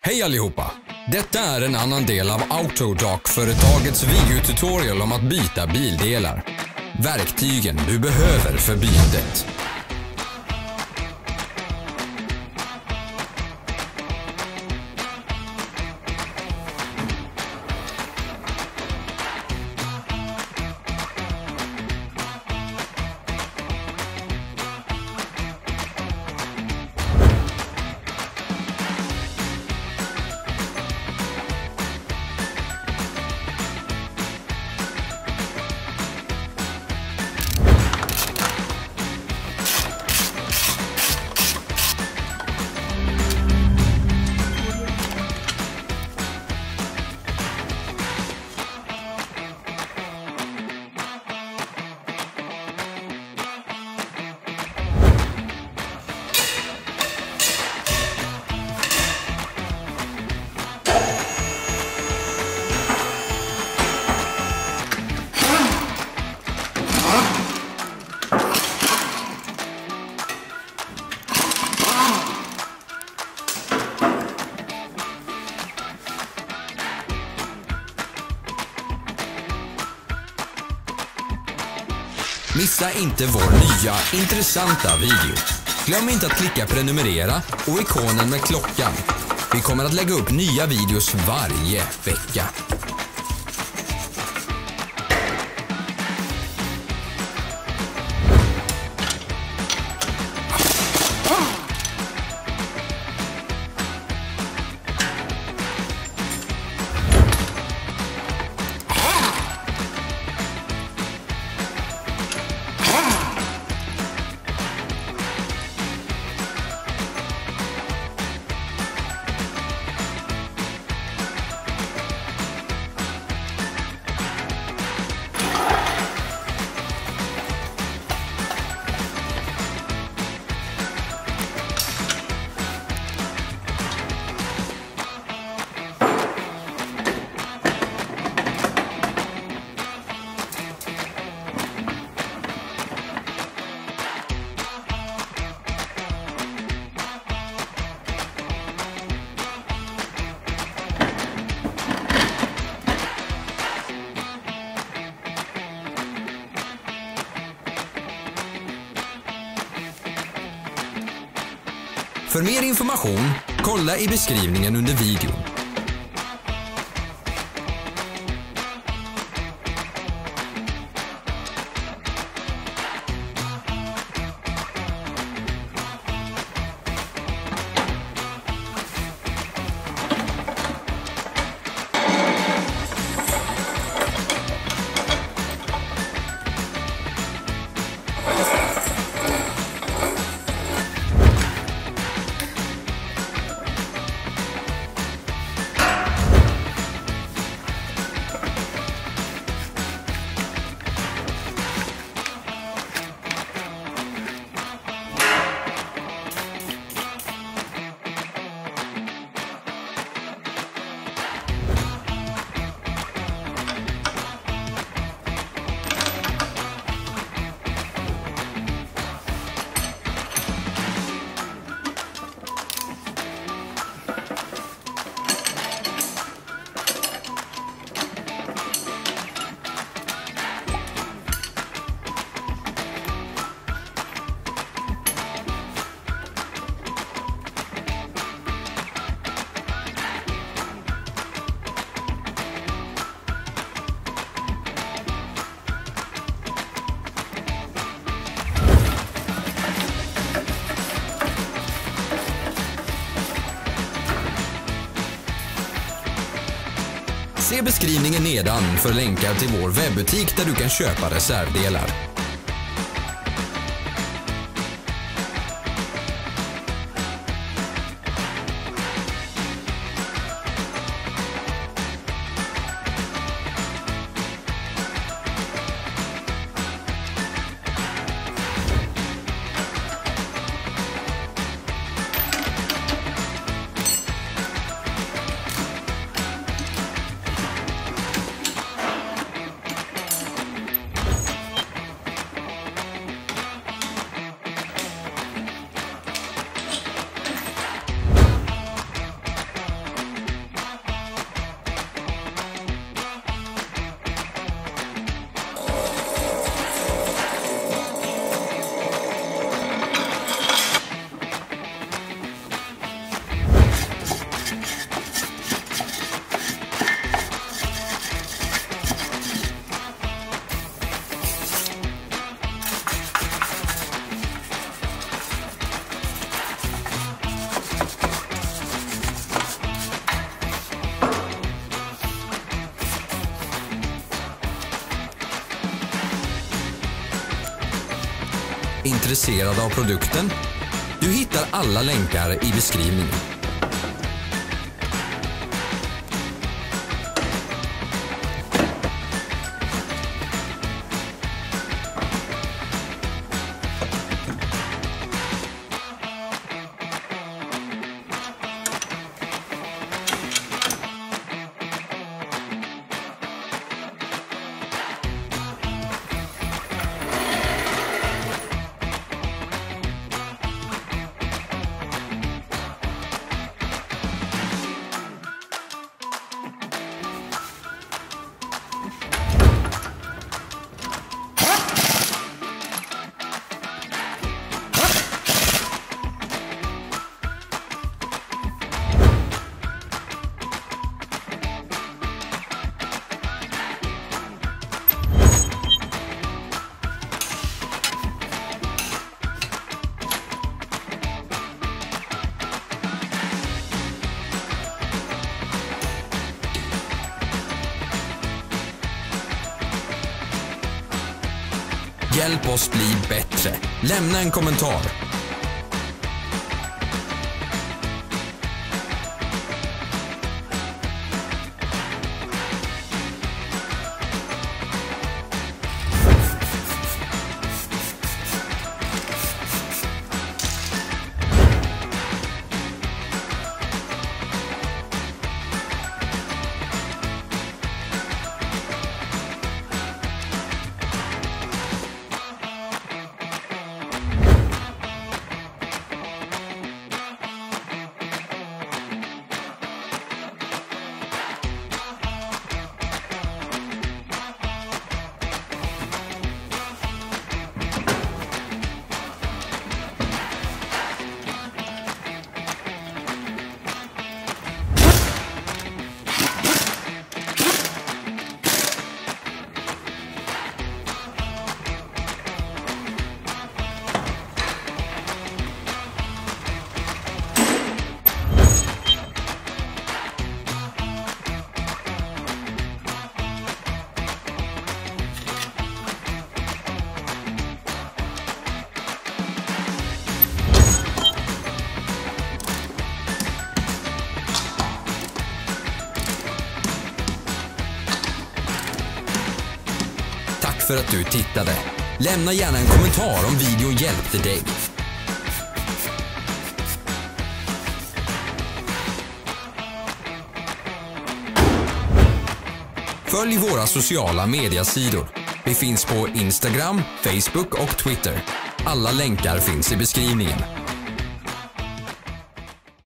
Hej allihopa! Detta är en annan del av Autodoc-företagets videotutorial om att byta bildelar. Verktygen du behöver för bytet. Missa inte vår nya, intressanta video. Glöm inte att klicka prenumerera och ikonen med klockan. Vi kommer att lägga upp nya videos varje vecka. För mer information, kolla i beskrivningen under videon. Se beskrivningen nedan för länkar till vår webbutik där du kan köpa reservdelar. intresserad av produkten? Du hittar alla länkar i beskrivningen. Hjälp oss bli bättre. Lämna en kommentar. Tack för att du tittade. Lämna gärna en kommentar om videon hjälpte dig. Följ våra sociala mediasidor. Vi finns på Instagram, Facebook och Twitter. Alla länkar finns i beskrivningen.